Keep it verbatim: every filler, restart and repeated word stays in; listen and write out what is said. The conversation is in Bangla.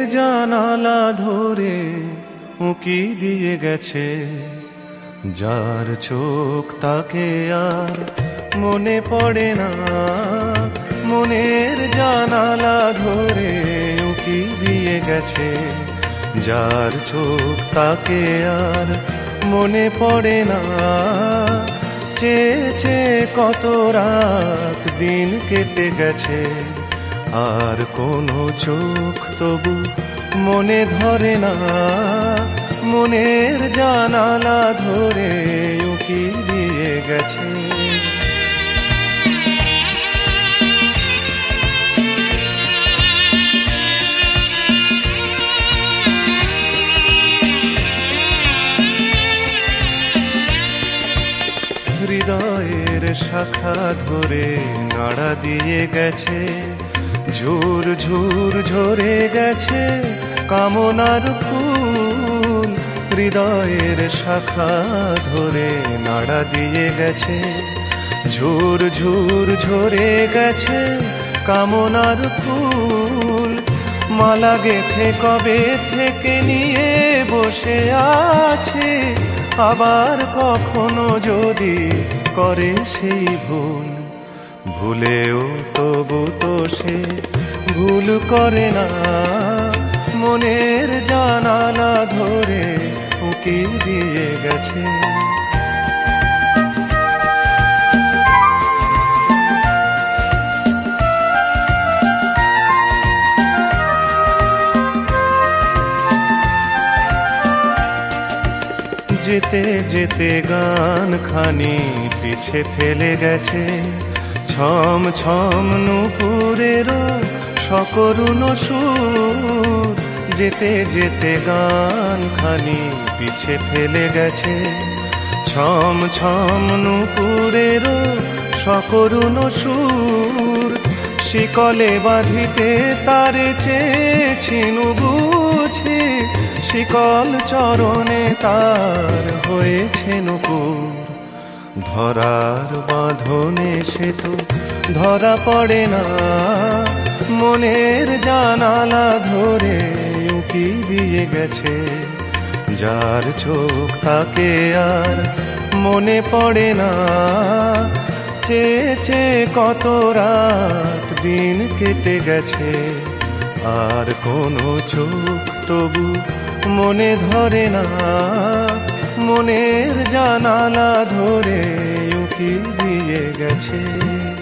জানালা ধরে উঁকি দিয়ে গেছে। যার চোখ তাকে আর মনে পড়ে না, মনের জানালা ধরে উঁকি দিয়ে গেছে। যার চোখ তাকে আর মনে পড়ে না, চেয়ে চেয়ে কত রাত দিন কেটে গেছে। আর কোনো চোখ তবু মনে ধরে না, মনের জানালা ধরে উঁকি দিয়ে গেছে। হৃদয়ের শাখা ধরে নাড়া দিয়ে গেছে, ঝুর ঝুর ঝরে গেছে কামনার ফুল। হৃদয়ের শাখা ধরে নাড়া দিয়ে গেছে, ঝুর ঝুর ঝরে গেছে কামনার ফুল। মালা গেথে কবে থেকে নিয়ে বসে আছে, আবার কখনো যদি করে সেই ভুল। ভুলেও তবু তো সে ভুল করে না, মনের জানালা ধরে উঁকি দিয়ে গেছে। যেতে যেতে গান খানি পিছে ফেলে গেছে, ছম ছম নুপুরেরও সকরুণ সুর। যেতে যেতে গান খানি পিছে ফেলে গেছে, ছম ছম নুপুরেরও সকরুণ সুর। শিকলে বাঁধিতে তারে চেয়েছিনু বুঝি, শিকল চরণে তার হয়েছে নূপুর। ধরার বাঁধনে সে তো ধরা পড়ে না, মনের জানালা ধরে উঁকি দিয়ে গেছে। যার চোখ তাকে আর মনে পড়ে না, চেয়ে চেয়ে কত রাত দিন কেটে গেছে। আর কোনো চোখ তবু মনে ধরে না, মনের জানালা ধরে উঁকি দিয়ে গেছে।